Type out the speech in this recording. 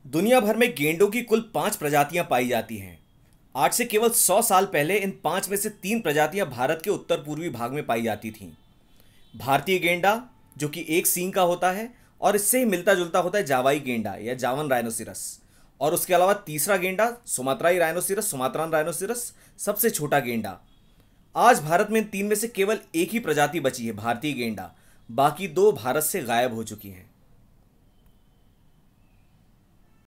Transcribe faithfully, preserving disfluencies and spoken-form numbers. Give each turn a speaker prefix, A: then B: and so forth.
A: दुनिया भर में गेंडों की कुल पांच प्रजातियां पाई जाती हैं। आज से केवल सौ साल पहले इन पांच में से तीन प्रजातियां भारत के उत्तर पूर्वी भाग में पाई जाती थीं। भारतीय गेंडा, जो कि एक सींग का होता है और इससे ही मिलता जुलता होता है जावाई गेंडा या जावन राइनोसिरस। और उसके अलावा तीसरा गेंडा सुमात्राई राइनोसिरस, सुमात्रान राइनोसिरस, सबसे छोटा गेंडा। आज भारत में इन तीन में से केवल एक ही प्रजाति बची है, भारतीय गेंडा। बाकी दो भारत से गायब हो चुकी हैं।